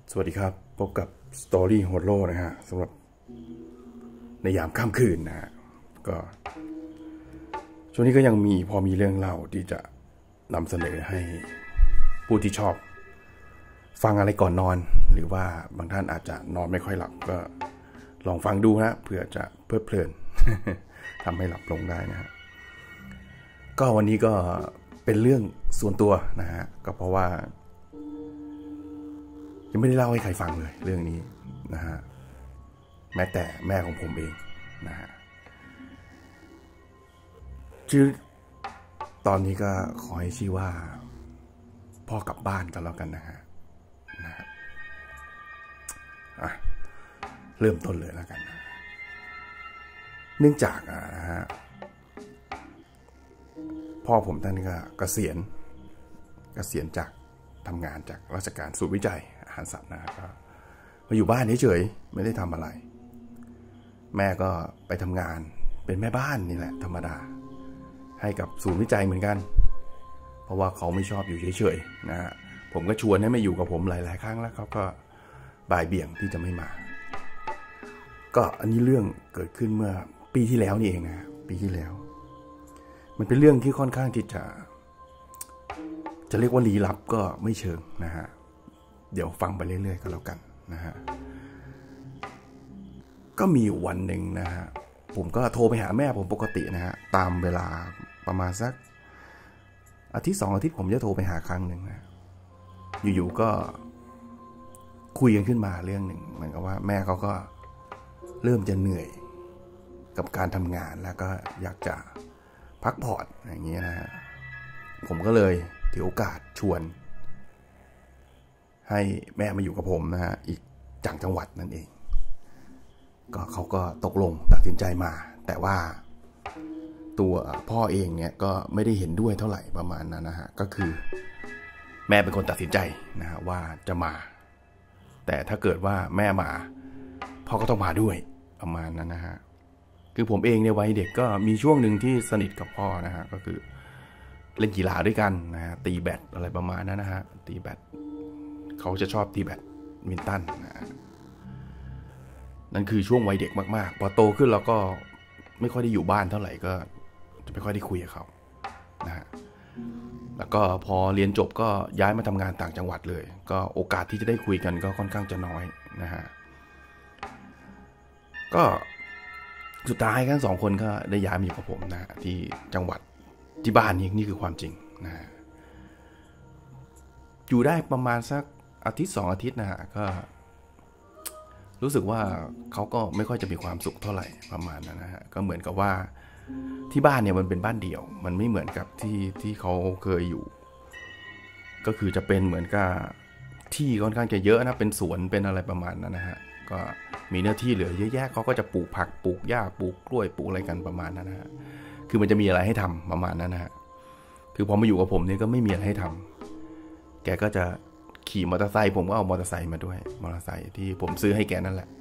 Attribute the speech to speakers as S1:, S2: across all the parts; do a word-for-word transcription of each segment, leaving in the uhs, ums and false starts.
S1: สวัสดีครับพบกับ Story Holo นะฮะสำหรับในยามค่ำคืนนะฮะก็ช่วงนี้ก็ยังมีพอมีเรื่องเล่าที่จะนำเสนอให้ผู้ที่ชอบฟังอะไรก่อนนอนหรือว่าบางท่านอาจจะนอนไม่ค่อยหลับก็ลองฟังดูนะเพื่อจะเพลิดเพลิน ทำให้หลับลงได้นะฮะก็วันนี้ก็เป็นเรื่องส่วนตัวนะฮะก็เพราะว่ายังไม่ได้เล่าให้ใครฟังเลยเรื่องนี้นะฮะแม้แต่แม่ของผมเองนะฮะชื่อตอนนี้ก็ขอให้ชื่อว่าพ่อกลับบ้านกันแล้วกันนะฮะนะฮะอ่ะเริ่มต้นเลยแล้วกันนะเนื่องจากอ่ะนะฮะพ่อผมท่านนี้ก็เกษียณเกษียณจากทำงานจากราชการศูนย์วิจัยอาหารสัตว์นะครับก็มาอยู่บ้านเฉยๆไม่ได้ทำอะไรแม่ก็ไปทำงานเป็นแม่บ้านนี่แหละธรรมดาให้กับศูนย์วิจัยเหมือนกันเพราะว่าเขาไม่ชอบอยู่เฉยๆนะฮะผมก็ชวนให้มาอยู่กับผมหลายๆครั้งแล้วเขาก็บ่ายเบี่ยงที่จะไม่มาก็อันนี้เรื่องเกิดขึ้นเมื่อปีที่แล้วนี่เองนะปีที่แล้วมันเป็นเรื่องที่ค่อนข้างที่จะจะเรียกว่าลี้ลับก็ไม่เชิงนะฮะเดี๋ยวฟังไปเรื่อยๆก็แล้วกันนะฮะก็มีวันหนึ่งนะฮะผมก็โทรไปหาแม่ผมปกตินะฮะตามเวลาประมาณสักอาทิตย์สองอาทิตย์ผมจะโทรไปหาครั้งหนึ่งนะอยู่ๆก็คุยกันขึ้นมาเรื่องหนึ่งเหมือนกับว่าแม่เขาก็เริ่มจะเหนื่อยกับการทำงานแล้วก็อยากจะพักผ่อนอย่างเงี้ยนะฮะผมก็เลยถือโอกาสชวนให้แม่มาอยู่กับผมนะฮะอีกจากจังหวัดนั่นเองก็เขาก็ตกลงตัดสินใจมาแต่ว่าตัวพ่อเองเนี่ยก็ไม่ได้เห็นด้วยเท่าไหร่ประมาณนั้นนะฮะก็คือแม่เป็นคนตัดสินใจนะฮะว่าจะมาแต่ถ้าเกิดว่าแม่มาพ่อก็ต้องมาด้วยประมาณนั้นนะฮะคือผมเองในวัยเด็กก็มีช่วงหนึ่งที่สนิทกับพ่อนะฮะก็คือเล่นกีฬาด้วยกันนะฮะตีแบดอะไรประมาณนั้นนะฮะตีแบดเขาจะชอบตีแบดมินตันนะนั่นคือช่วงวัยเด็กมากๆพอโตขึ้นเราก็ไม่ค่อยได้อยู่บ้านเท่าไหร่ก็จะไม่ค่อยได้คุยกับเขานะฮะแล้วก็พอเรียนจบก็ย้ายมาทำงานต่างจังหวัดเลยก็โอกาสที่จะได้คุยกันก็ค่อนข้างจะน้อยนะฮะก็สุดท้ายทั้งสองคนก็ได้ย้ายมาอยู่กับผมนะที่จังหวัดที่บ้านนี้นี่คือความจริงนะอยู่ได้ประมาณสักอาทิตย์สองอาทิตย์นะฮะก็รู้สึกว่าเขาก็ไม่ค่อยจะมีความสุขเท่าไหร่ประมาณนั้นนะฮะก็เหมือนกับว่าที่บ้านเนี่ยมันเป็นบ้านเดี่ยวมันไม่เหมือนกับที่ที่เขาเคยอยู่ก็คือจะเป็นเหมือนกับที่ค่อนข้างจะเยอะนะเป็นสวนเป็นอะไรประมาณนั้นนะฮะก็มีเนื้อที่เหลือเยอะแยะเขาก็จะปลูกผักปลูกหญ้าปลูกกล้วยปลูกอะไรกันประมาณนั้นนะฮะคือมันจะมีอะไรให้ทำประมาณนั้นนะฮะคือพอมาอยู่กับผมนี่ก็ไม่มีอะไรให้ทำแกก็จะขี่มอเตอร์ไซค์ผมก็เอามอเตอร์ไซค์มาด้วยมอเตอร์ไซค์ที่ผมซื้อให้แกนั่นแหละ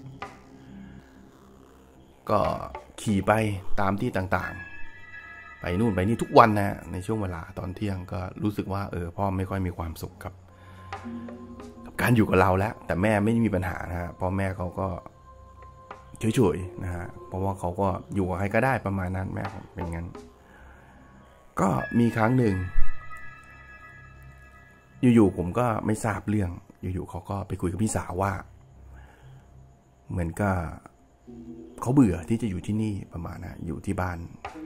S1: ก็ขี่ไปตามที่ต่างๆไปนู่นไปนี่ทุกวันนะในช่วงเวลาตอนเที่ยงก็รู้สึกว่าเออพ่อไม่ค่อยมีความสุขกับกับการอยู่กับเราแล้วแต่แม่ไม่มีปัญหานะฮะเพราะแม่เขาก็เฉยๆนะฮะเพราะว่าเขาก็อยู่กับใครก็ได้ประมาณนั้นแม่ผมเป็นงั้นก็มีครั้งหนึ่งอยู่ๆผมก็ไม่ทราบเรื่องอยู่ๆเขาก็ไปคุยกับพี่สาวว่าเหมือนกับเขาเบื่อที่จะอยู่ที่นี่ประมาณนะอยู่ที่บ้าน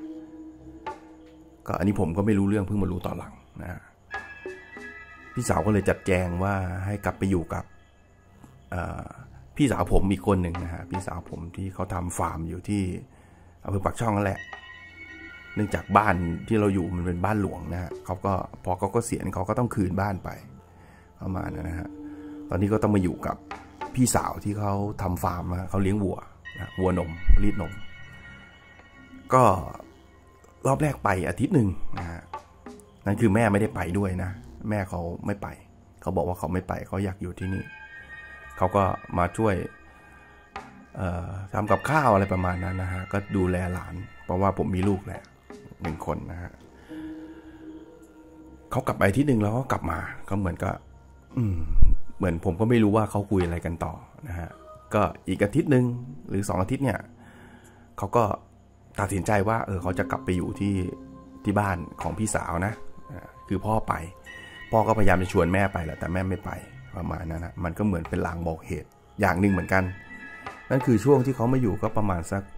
S1: ก็อันนี้ผมก็ไม่รู้เรื่องเพิ่งมารู้ตอนหลังนะพี่สาวก็เลยจัดแจงว่าให้กลับไปอยู่กับพี่สาวผมอีกคนหนึ่งนะฮะพี่สาวผมที่เขาทำฟาร์มอยู่ที่อำเภอปากช่องนั่นแหละเนื่องจากบ้านที่เราอยู่มันเป็นบ้านหลวงนะฮะเขาก็พอเขาก็เสียเขาก็ต้องคืนบ้านไปประมาณนั้นนะฮะตอนนี้ก็ต้องมาอยู่กับพี่สาวที่เขาทำฟาร์มนะเขาเลี้ยงวัวนะวัวนมรีดนมก็รอบแรกไปอาทิตย์หนึ่งนะฮะนั่นคือแม่ไม่ได้ไปด้วยนะแม่เขาไม่ไปเขาบอกว่าเขาไม่ไปเขาอยากอยู่ที่นี่เขาก็มาช่วยทำกับข้าวอะไรประมาณนั้นนะฮะก็ดูแลหลานเพราะว่าผมมีลูกแหละหนึ่งคนนะฮะเขากลับไปที่หนึ่งแล้วก็กลับมาก็เหมือนกับเหมือนผมก็ไม่รู้ว่าเขาคุยอะไรกันต่อนะฮะก็อีกอาทิตย์นึงหรือสองอาทิตย์เนี่ยเขาก็ตัดสินใจว่าเออเขาจะกลับไปอยู่ที่ที่บ้านของพี่สาวนะคือพ่อไปพ่อก็พยายามจะชวนแม่ไปแหละแต่แม่ไม่ไปประมาณนั้นนะมันก็เหมือนเป็นลางบอกเหตุอย่างหนึ่งเหมือนกันนั่นคือช่วงที่เขามาอยู่ก็ประมาณสัก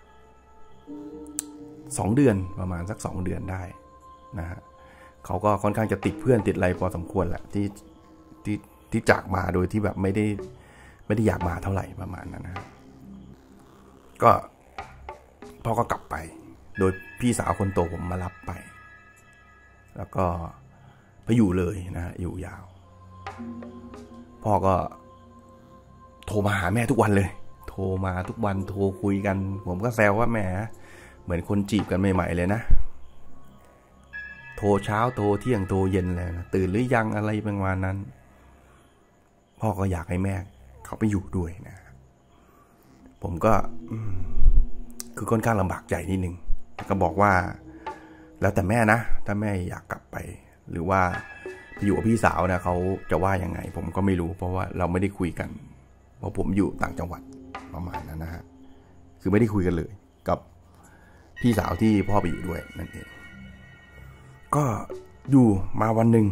S1: สองเดือนประมาณสักสองเดือนได้นะฮะเขาก็ค่อนข้างจะติดเพื่อนติดอะไรพอสมควรแหละที่ที่ที่จากมาโดยที่แบบไม่ได้ไม่ได้อยากมาเท่าไหร่ประมาณนั้นนะก็พ่อก็กลับไปโดยพี่สาวคนโตผมมารับไปแล้วก็ไปอยู่เลยนะอยู่ยาวพ่อก็โทรมาหาแม่ทุกวันเลยโทรมาทุกวันโทรคุยกันผมก็แซวว่าแหมเหมือนคนจีบกันใหม่ๆเลยนะโทรเช้าโทรเที่ยงโทรเย็นเลยนะตื่นหรือยังอะไรประมาณนั้นพ่อก็อยากให้แม่เขาไปอยู่ด้วยนะผมก็คือค่อนข้างลำบากใจนิดนึงก็บอกว่าแล้วแต่แม่นะถ้าแม่อยากกลับไปหรือว่าไปอยู่กับพี่สาวนะเขาจะว่ายังไงผมก็ไม่รู้เพราะว่าเราไม่ได้คุยกันเพราะผมอยู่ต่างจังหวัดประมาณนั้นนะฮะคือไม่ได้คุยกันเลยกับพี่สาวที่พ่อไปอยู่ด้วยนั่นเองก็อยู่มาวันหนึ่ง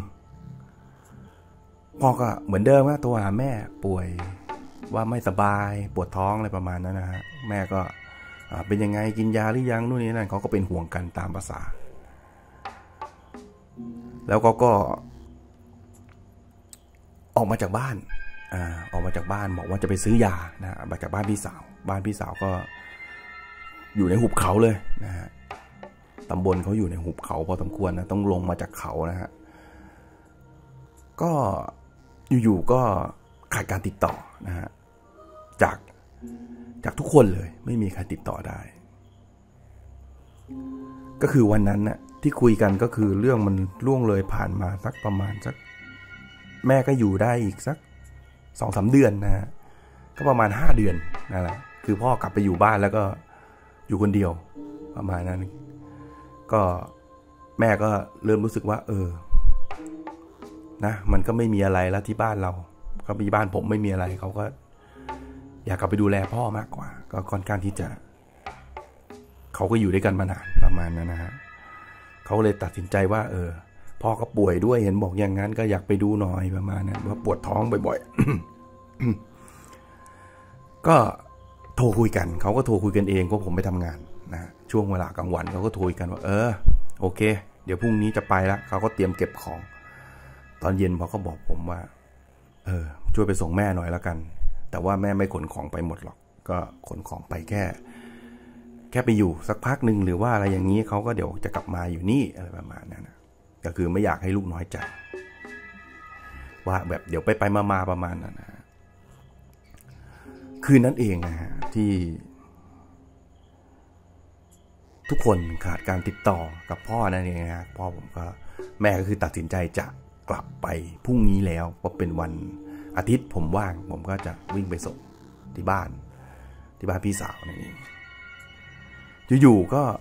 S1: พ่อก็เหมือนเดิมว่าโทรหาแม่ป่วยว่าไม่สบายปวดท้องอะไรประมาณนั้นนะฮะแม่ก็เป็นยังไงกินยาหรือยังนู่นนี่นั่นเขาก็เป็นห่วงกันตามภาษาแล้วก็ก็ออกมาจากบ้านอ่าออกมาจากบ้านบอกว่าจะไปซื้อยานะมาจากบ้านพี่สาวบ้านพี่สาวก็อยู่ในหุบเขาเลยนะฮะตำบลเขาอยู่ในหุบเขาพอสมควรนะต้องลงมาจากเขานะฮะก็อยู่ๆก็ขาดการติดต่อนะฮะจากจากทุกคนเลยไม่มีใครติดต่อได้ก็คือวันนั้นน่ะที่คุยกันก็คือเรื่องมันล่วงเลยผ่านมาสักประมาณสักแม่ก็อยู่ได้อีกสักสองสามเดือนนะฮะก็ประมาณห้าเดือนนั่นแหละคือพ่อกลับไปอยู่บ้านแล้วก็อยู่คนเดียวประมาณนั้นก็แม่ก็เริ่มรู้สึกว่าเออนะมันก็ไม่มีอะไรแล้วที่บ้านเราก็มีบ้านผมไม่มีอะไรเขาก็อยากกลับไปดูแลพ่อมากกว่าก็ค่อนข้างที่จะเขาก็อยู่ด้วยกันมานานประมาณนั้นนะฮะเขาเลยตัดสินใจว่าเออพ่อก็ป่วยด้วยเห็นบอกอย่างนั้นก็อยากไปดูหน่อยประมาณนั้นว่าปวดท้องบ่อยๆ ก็โทรคุยกันเขาก็โทรคุยกันเองเพราะผมไปทำงานนะช่วงเวลากลางวันเขาก็โทรกันว่าเออโอเคเดี๋ยวพรุ่งนี้จะไปแล้วเขาก็เตรียมเก็บของตอนเย็นเขาก็บอกผมว่าเออช่วยไปส่งแม่หน่อยแล้วกันแต่ว่าแม่ไม่ขนของไปหมดหรอกก็ขนของไปแค่แค่ไปอยู่สักพักหนึ่งหรือว่าอะไรอย่างนี้เขาก็เดี๋ยวจะกลับมาอยู่นี่อะไรประมาณนั้นนะก็คือไม่อยากให้ลูกน้อยใจว่าแบบเดี๋ยวไปไปมาๆประมาณนั้นนะคืนนั้นเองนะฮะที่ทุกคนขาดการติดต่อกับพ่อนั่นเองนะพ่อผมก็แม่ก็คือตัดสินใจจะกลับไปพรุ่งนี้แล้วเพราะเป็นวันอาทิตย์ผมว่างผมก็จะวิ่งไปส่งที่บ้านที่บ้านพี่สาวนั่นเองอยู่ๆก็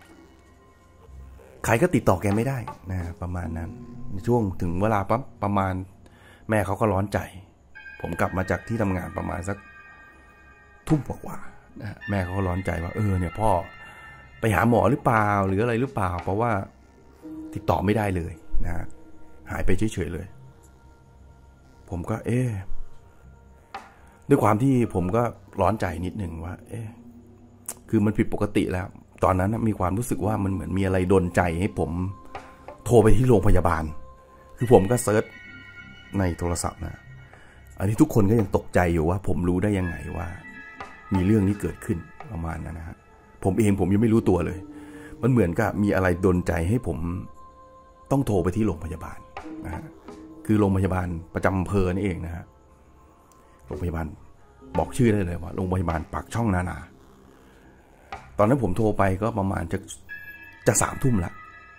S1: ใครก็ติดต่อแกไม่ได้นะประมาณนั้นในช่วงถึงเวลาปั๊บประมาณแม่เขาก็ร้อนใจผมกลับมาจากที่ทำงานประมาณสักทุ่มกว่าๆนะแม่เขาก็ร้อนใจว่าเออเนี่ยพ่อไปหาหมอหรือเปล่าหรืออะไรหรือเปล่าเพราะว่าติดต่อไม่ได้เลยนะหายไปเฉยๆเลยผมก็เอ๊ะด้วยความที่ผมก็ร้อนใจนิดนึงว่าเอ๊ะคือมันผิดปกติแล้วตอนนั้นมีความรู้สึกว่ามันเหมือนมีอะไรดลใจให้ผมโทรไปที่โรงพยาบาลคือผมก็เซิร์ชในโทรศัพท์นะอันนี้ทุกคนก็ยังตกใจอยู่ว่าผมรู้ได้ยังไงว่ามีเรื่องนี้เกิดขึ้นประมาณนั้นนะฮะผมเองผมยังไม่รู้ตัวเลยมันเหมือนกับมีอะไรดลใจให้ผมต้องโทรไปที่โรงพยาบาลนะฮะคือโรงพยาบาลประจำอำเภอนี่เองนะฮะโรงพยาบาลบอกชื่อได้เลยว่าโรงพยาบาลปากช่องนานาตอนนั้นผมโทรไปก็ประมาณจะจะสามทุ่มละ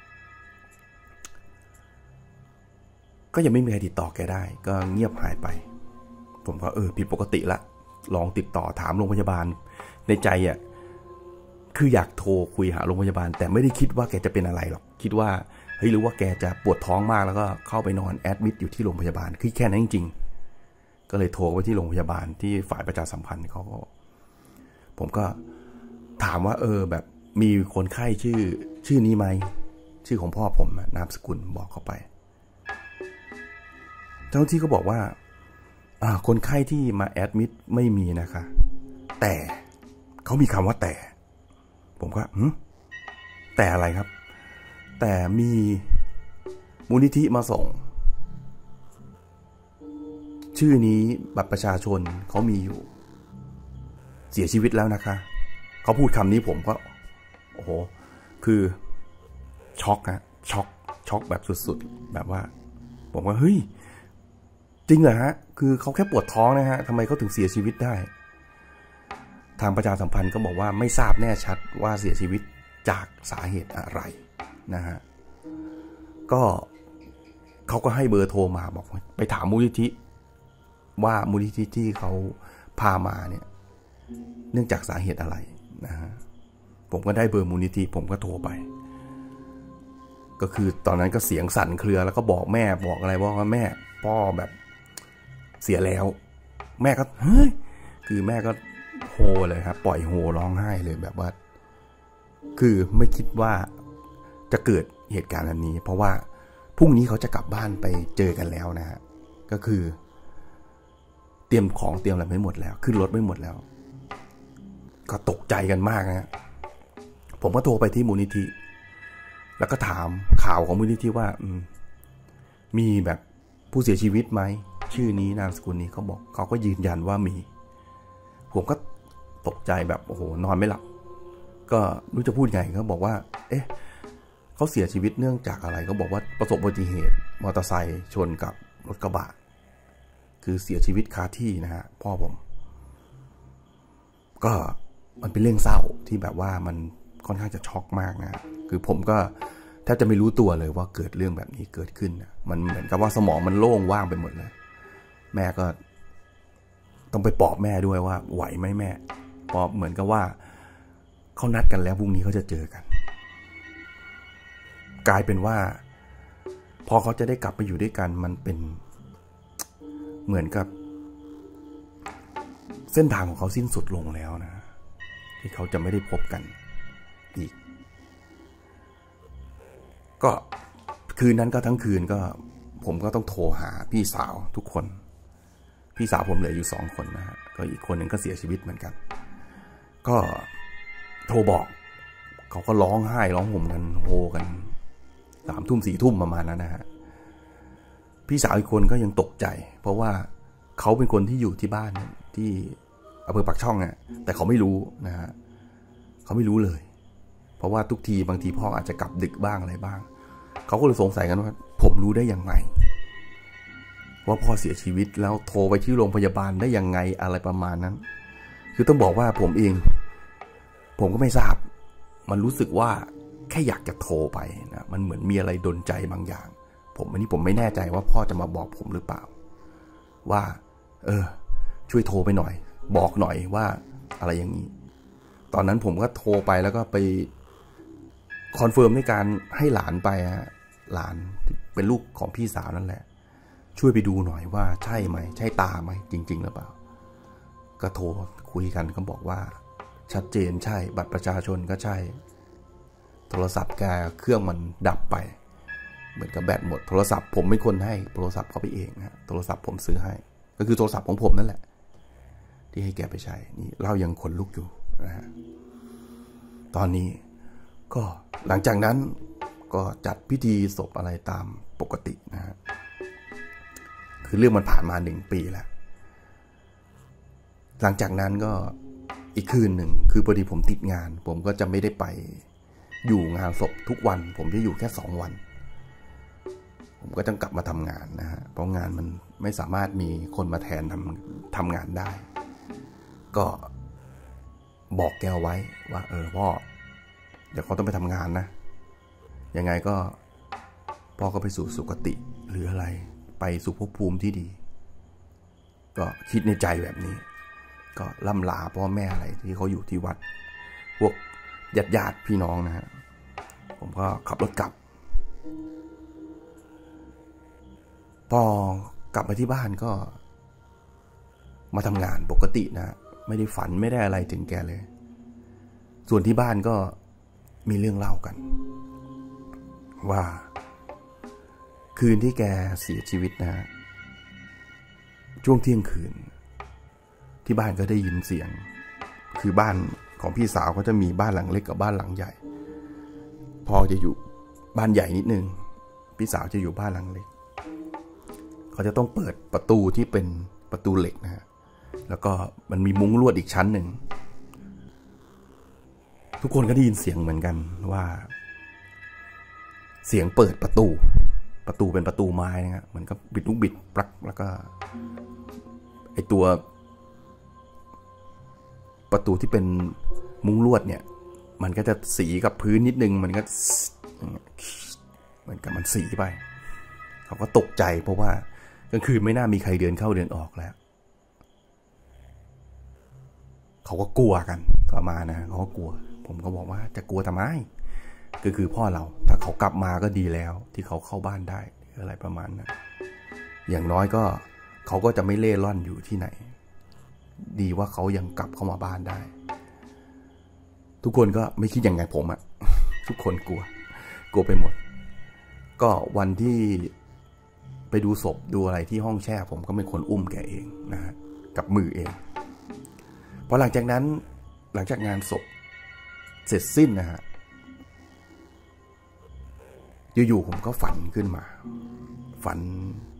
S1: ก็ยังไม่มีใครติดต่อแกได้ก็เงียบหายไปผมก็เออผิดปกติละลองติดต่อถามโรงพยาบาลในใจอ่ะคืออยากโทรคุยหาโรงพยาบาลแต่ไม่ได้คิดว่าแกจะเป็นอะไรหรอกคิดว่าเฮ้ยหรือว่าแกจะปวดท้องมากแล้วก็เข้าไปนอนแอดมิดอยู่ที่โรงพยาบาลคือแค่นั้นจริงก็เลยโทรไปที่โรงพยาบาลที่ฝ่ายประชาสัมพันธ์เขาก็ผมก็ถามว่าเออแบบมีคนไข้ชื่อชื่อนี้ไหมชื่อของพ่อผมนามสกุลบอกเข้าไปเจ้าหน้าที่ก็บอกว่าอ่าคนไข้ที่มาแอดมิดไม่มีนะคะแต่เขามีคำว่าแต่ผมก็หืมแต่อะไรครับแต่มีมูลนิธิมาส่งชื่อนี้บัตรประชาชนเขามีอยู่เสียชีวิตแล้วนะคะเขาพูดคำนี้ผมก็โอ้โหคือช็อกฮะช็อกช็อกแบบสุดๆแบบว่าผมว่าเฮ้ยจริงเหรอฮะคือเขาแค่ปวดท้องนะฮะทำไมเขาถึงเสียชีวิตได้ทางประชาสัมพันธ์ก็บอกว่าไม่ทราบแน่ชัดว่าเสียชีวิตจากสาเหตุอะไรนะฮะก็เขาก็ให้เบอร์โทรมาบอกไปถามมูลนิธิว่ามูลนิธิที่เขาพามาเนี่ยเนื่องจากสาเหตุอะไรนะฮะผมก็ได้เบอร์มูลนิธิผมก็โทรไปก็คือตอนนั้นก็เสียงสั่นเครือแล้วก็บอกแม่บอกอะไรว่าแม่พ่อแบบเสียแล้วแม่ก็เฮ้ยคือแม่ก็โฮเลยครับปล่อยโฮร้องไห้เลยแบบว่าคือไม่คิดว่าจะเกิดเหตุการณ์อันนี้เพราะว่าพรุ่งนี้เขาจะกลับบ้านไปเจอกันแล้วนะฮะก็คือเตรียมของเตรียมอะไรไม่หมดแล้วขึ้นรถไม่หมดแล้วก็ตกใจกันมากนะผมก็โทรไปที่มูลนิธิแล้วก็ถามข่าวของมูลนิธิว่ามีแบบผู้เสียชีวิตไหมชื่อนี้นามสกุลนี้เขาบอกเขาก็ยืนยันว่ามีผมก็ตกใจแบบโอ้โหนอนไม่หลับก็รู้จะพูดไงเขาบอกว่าเอ๊ะเขาเสียชีวิตเนื่องจากอะไรเขาบอกว่าประสบอุบัติเหตุมอเตอร์ไซค์ชนกับรถกระบะคือเสียชีวิตคาที่นะฮะพ่อผมก็มันเป็นเรื่องเศร้าที่แบบว่ามันค่อนข้างจะช็อกมากนะคือผมก็แทบจะไม่รู้ตัวเลยว่าเกิดเรื่องแบบนี้เกิดขึ้นนะมันเหมือนกับว่าสมองมันโล่งว่างไปหมดเลยแม่ก็ต้องไปปลอบแม่ด้วยว่าไหวไหมแม่ปลอบเหมือนกับว่าเขานัดกันแล้วพรุ่งนี้เขาจะเจอกันกลายเป็นว่าพอเขาจะได้กลับไปอยู่ด้วยกันมันเป็นเหมือนกับเส้นทางของเขาสิ้นสุดลงแล้วนะที่เขาจะไม่ได้พบกันอีกก็คืนนั้นก็ทั้งคืนก็ผมก็ต้องโทรหาพี่สาวทุกคนพี่สาวผมเหลืออยู่สองคนนะฮะก็อีกคนหนึ่งก็เสียชีวิตเหมือนกันก็โทรบอกเขาก็ร้องไห้ร้องห่มกันโฮกันสามทุ่มสี่ทุ่มประมาณนั้นนะฮะพี่สาวอีกคนก็ยังตกใจเพราะว่าเขาเป็นคนที่อยู่ที่บ้านที่อำเภอปากช่องอ่ะแต่เขาไม่รู้นะฮะเขาไม่รู้เลยเพราะว่าทุกทีบางทีพ่ออาจจะกลับดึกบ้างอะไรบ้างเขาก็เลยสงสัยกันว่าผมรู้ได้ยังไงว่าพ่อเสียชีวิตแล้วโทรไปที่โรงพยาบาลได้ยังไงอะไรประมาณนั้นคือต้องบอกว่าผมเองผมก็ไม่ทราบมันรู้สึกว่าแค่อยากจะโทรไปนะมันเหมือนมีอะไรดลใจบางอย่างผมอันนี้ผมไม่แน่ใจว่าพ่อจะมาบอกผมหรือเปล่าว่าเออช่วยโทรไปหน่อยบอกหน่อยว่าอะไรอย่างนี้ตอนนั้นผมก็โทรไปแล้วก็ไปคอนเฟิร์มในการให้หลานไปฮะหลานเป็นลูกของพี่สาวนั่นแหละช่วยไปดูหน่อยว่าใช่ไหมใช่ตาไหมจริงๆหรือเปล่าก็โทรคุยกันก็บอกว่าชัดเจนใช่บัตรประชาชนก็ใช่โทรศัพท์แกเครื่องมันดับไปเหมือนกับแบตหมดโทรศัพท์ผมไม่คนให้โทรศัพท์เขาไปเองฮะโทรศัพท์ผมซื้อให้ก็คือโทรศัพท์ของผมนั่นแหละที่ให้แกไปใช้นี่เรายังขนลุกอยู่นะฮะตอนนี้ก็หลังจากนั้นก็จัดพิธีศพอะไรตามปกตินะฮะคือเรื่องมันผ่านมาหนึ่งปีแล้วหลังจากนั้นก็อีกคืนหนึ่งคือพอดีผมติดงานผมก็จะไม่ได้ไปอยู่งานศพทุกวันผมจะอยู่แค่สองวันผมก็ต้องกลับมาทำงานนะฮะเพราะงานมันไม่สามารถมีคนมาแทนทำทำงานได้ก็บอกแกไว้ว่าเออพ่อเดี๋ยวเขาต้องไปทำงานนะยังไงก็พ่อก็ไปสู่สุคติหรืออะไรไปสู่ภพภูมิที่ดีก็คิดในใจแบบนี้ก็ล่ำลาพ่อแม่อะไรที่เขาอยู่ที่วัดพวกญาติญาติพี่น้องนะฮะผมก็ขับรถกลับพอกลับมาที่บ้านก็มาทำงานปกตินะไม่ได้ฝันไม่ได้อะไรถึงแกเลยส่วนที่บ้านก็มีเรื่องเล่ากันว่าคืนที่แกเสียชีวิตนะช่วงเที่ยงคืนที่บ้านก็ได้ยินเสียงคือบ้านของพี่สาวเขาจะมีบ้านหลังเล็กกับบ้านหลังใหญ่พอจะอยู่บ้านใหญ่นิดนึงพี่สาวจะอยู่บ้านหลังเล็กเขาจะต้องเปิดประตูที่เป็นประตูเหล็กนะฮะแล้วก็มันมีมุ้งลวดอีกชั้นหนึ่งทุกคนก็ได้ยินเสียงเหมือนกันว่าเสียงเปิดประตูประตูเป็นประตูไม้นะฮะเหมือนกับบิดลูกบิดปลั๊กแล้วก็ไอตัวประตูที่เป็นมุ้งลวดเนี่ยมันก็จะสีกับพื้นนิดนึงมันก็เหมือนกับมันสีไปเขาก็ตกใจเพราะว่ากลางคืนไม่น่ามีใครเดินเข้าเดินออกแล้วเขาก็กลัวกันประมาณนะเขาก็กลัวผมก็บอกว่าจะกลัวทำไมก็คือพ่อเราถ้าเขากลับมาก็ดีแล้วที่เขาเข้าบ้านได้อะไรประมาณนั้นอย่างน้อยก็เขาก็จะไม่เล่ร่อนอยู่ที่ไหนดีว่าเขายังกลับเข้ามาบ้านได้ทุกคนก็ไม่คิดอย่างไงผมอะทุกคนกลัวกลัวไปหมดก็วันที่ไปดูศพดูอะไรที่ห้องแช่ผมก็เป็นคนอุ้มแกเองนะฮะกับมือเองพอหลังจากนั้นหลังจากงานศพเสร็จสิ้นนะฮะอยู่ๆผมก็ฝันขึ้นมาฝัน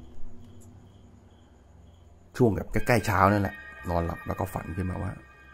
S1: ช่วงแบบใกล้ๆเช้านั่นแหละนอนหลับแล้วก็ฝันขึ้นมาว่า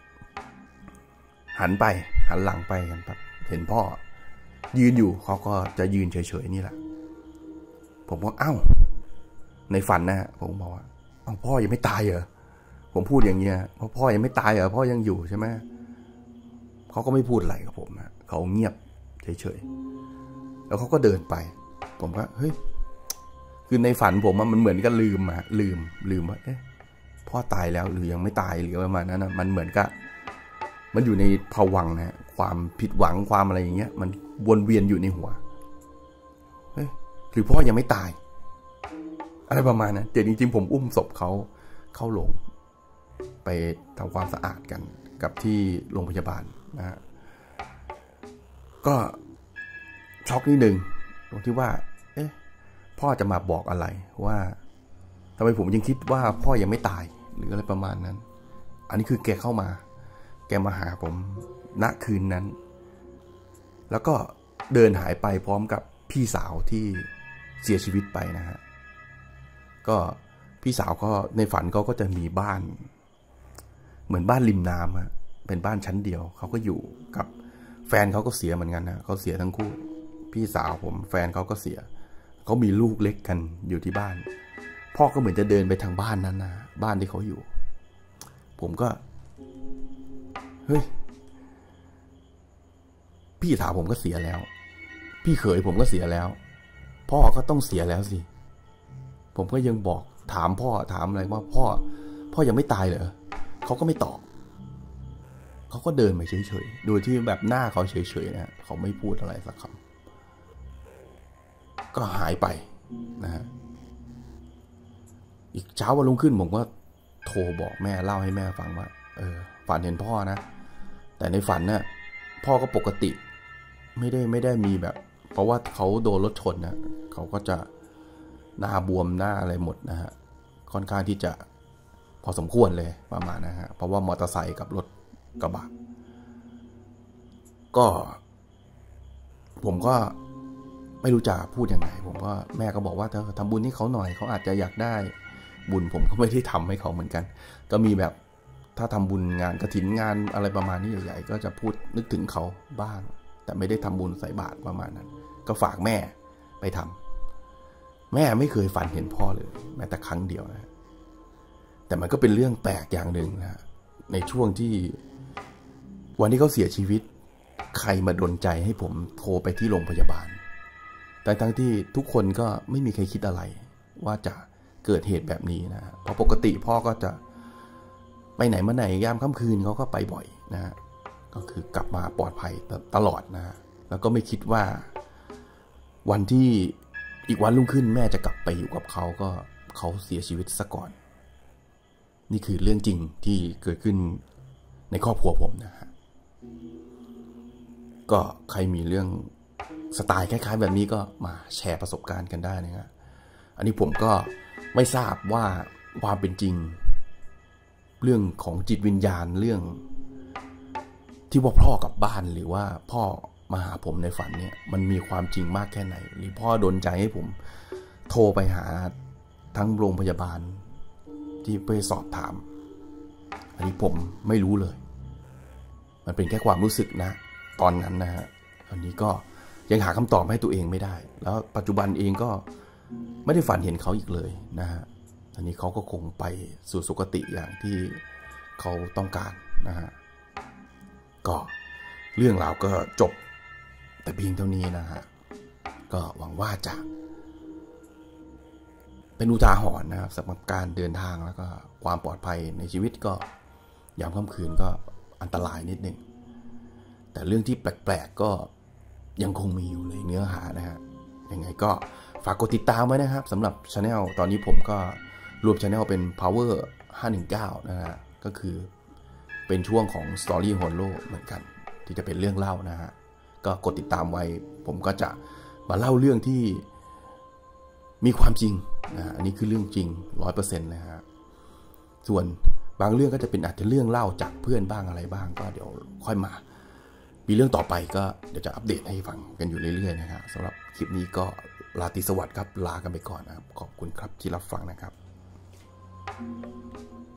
S1: หันไปหันหลังไปกันแบบเห็นพ่อยืนอยู่เขาก็จะยืนเฉยๆนี่แหละผมก็เอ้าในฝันนะฮะผมบอกว่าเอ้าพ่อยังไม่ตายเหรอผมพูดอย่างเงี้ยเพราะพ่อยังไม่ตายเหรอพ่อยังอยู่ใช่ไหมเขาก็ไม่พูดอะไรกับผมนะเขาเงียบเฉยๆแล้วเขาก็เดินไปผมก็เฮ้ยคือในฝันผมมันเหมือนกับลืมอะลืมลืมว่าเอ๊ะพ่อตายแล้วหรือยังไม่ตายหรือประมาณนั้นนะมันเหมือนกับมันอยู่ในภวังค์นะความผิดหวังความอะไรอย่างเงี้ยมันวนเวียนอยู่ในหัวเฮ้ยหรือพ่อยังไม่ตายอะไรประมาณนั้นแต่จริงๆผมอุ้มศพเขาเข้าโรงไปทำความสะอาดกันกับที่โรงพยาบาลนะฮะก็ช็อกนิดนึงตรงที่ว่าเอ๊ะพ่อจะมาบอกอะไรว่าทำไมผมยังคิดว่าพ่อยังไม่ตายหรืออะไรประมาณนั้นอันนี้คือแกเข้ามาแกมาหาผมณคืนนั้นแล้วก็เดินหายไปพร้อมกับพี่สาวที่เสียชีวิตไปนะฮะก็พี่สาวก็ในฝันเขาก็จะมีบ้านเหมือนบ้านริมน้ำฮะเป็นบ้านชั้นเดียวเขาก็อยู่กับแฟนเขาก็เสียเหมือนกันนะเขาเสียทั้งคู่พี่สาวผมแฟนเขาก็เสียเขามีลูกเล็กกันอยู่ที่บ้านพ่อก็เหมือนจะเดินไปทางบ้านนั้นนะบ้านที่เขาอยู่ผมก็เฮ้ยพี่สาวผมก็เสียแล้วพี่เขยผมก็เสียแล้วพ่อก็ต้องเสียแล้วสิผมก็ยังบอกถามพ่อถามอะไรว่าพ่อพ่อยังไม่ตายเหรอเขาก็ไม่ตอบเขาก็เดินมาเฉยๆโดยที่แบบหน้าเขาเฉยๆนะเขาไม่พูดอะไรสักคำก็หายไปนะฮะอีกเช้าวันรุ่งขึ้นผมก็โทรบอกแม่เล่าให้แม่ฟังว่าเออฝันเห็นพ่อนะแต่ในฝันน่ะพ่อก็ปกติไม่ได้ไม่ได้มีแบบเพราะว่าเขาโดนรถชนนะเขาก็จะหน้าบวมหน้าอะไรหมดนะฮะค่อนข้างที่จะพอสมควรเลยประมาณนะฮะเพราะว่ามอเตอร์ไซค์กับรถกระบะก็ผมก็ไม่รู้จะพูดยังไงผมก็แม่ก็บอกว่าเธอทำบุญให้เขาหน่อยเขาอาจจะอยากได้บุญผมก็ไม่ได้ทำให้เขาเหมือนกันก็มีแบบถ้าทำบุญงานกฐินงานอะไรประมาณนี้ใหญ่ๆก็จะพูดนึกถึงเขาบ้างแต่ไม่ได้ทำบุญใส่บาตรประมาณนั้นก็ฝากแม่ไปทำแม่ไม่เคยฝันเห็นพ่อเลยแม้แต่ครั้งเดียวนะแต่มันก็เป็นเรื่องแปลกอย่างหนึ่งนะในช่วงที่วันที่เขาเสียชีวิตใครมาดลใจให้ผมโทรไปที่โรงพยาบาลแต่ทั้งที่ทุกคนก็ไม่มีใครคิดอะไรว่าจะเกิดเหตุแบบนี้นะเพราะปกติพ่อก็จะไปไหนมาไหนยามค่ำคืนเขาก็ไปบ่อยนะฮะก็คือกลับมาปลอดภัยตลอดนะฮะแล้วก็ไม่คิดว่าวันที่อีกวันรุ่งขึ้นแม่จะกลับไปอยู่กับเขาก็เขาเสียชีวิตซะก่อนนี่คือเรื่องจริงที่เกิดขึ้นในครอบครัวผมนะฮะก็ใครมีเรื่องสไตล์คล้ายๆแบบนี้ก็มาแชร์ประสบการณ์กันได้นะครับอันนี้ผมก็ไม่ทราบว่าความเป็นจริงเรื่องของจิตวิญญาณเรื่องที่ว่าพ่อกลับบ้านหรือว่าพ่อมาหาผมในฝันเนี่ยมันมีความจริงมากแค่ไหนหรือพ่อดลใจให้ผมโทรไปหาทั้งโรงพยาบาลที่ไปสอบถามอันนี้ผมไม่รู้เลยมันเป็นแค่ความรู้สึกนะตอนนั้นนะฮะอันนี้ก็ยังหาคำตอบให้ตัวเองไม่ได้แล้วปัจจุบันเองก็ไม่ได้ฝันเห็นเขาอีกเลยนะฮะอันนี้เขาก็คงไปสู่สุคติอย่างที่เขาต้องการนะฮะก็เรื่องราวก็จบแต่เพียงเท่านี้นะฮะก็หวังว่าจะเป็นอุทาหรณ์นะครับสำหรับการเดินทางแล้วก็ความปลอดภัยในชีวิตก็ยามค่ำคืนก็อันตรายนิดนึงแต่เรื่องที่แปลกๆก็ยังคงมีอยู่ในเนื้อหานะฮะยังไงก็ฝากกดติดตามไว้นะครับสำหรับ channel ตอนนี้ผมก็รวม channel เป็น power ห้าหนึ่งเก้านะฮะก็คือเป็นช่วงของ story holo เหมือนกันที่จะเป็นเรื่องเล่านะฮะก็กดติดตามไว้ผมก็จะมาเล่าเรื่องที่มีความจริงนะอันนี้คือเรื่องจริง ร้อยเปอร์เซ็นต์ นะฮะส่วนบางเรื่องก็จะเป็นอาจจะเรื่องเล่าจากเพื่อนบ้างอะไรบ้างก็เดี๋ยวค่อยมามีเรื่องต่อไปก็เดี๋ยวจะอัปเดตให้ฟังกันอยู่เรื่อยๆนะครับสำหรับคลิปนี้ก็ราตรีสวัสดิ์ครับลากันไปก่อนนะครับขอบคุณครับที่รับฟังนะครับ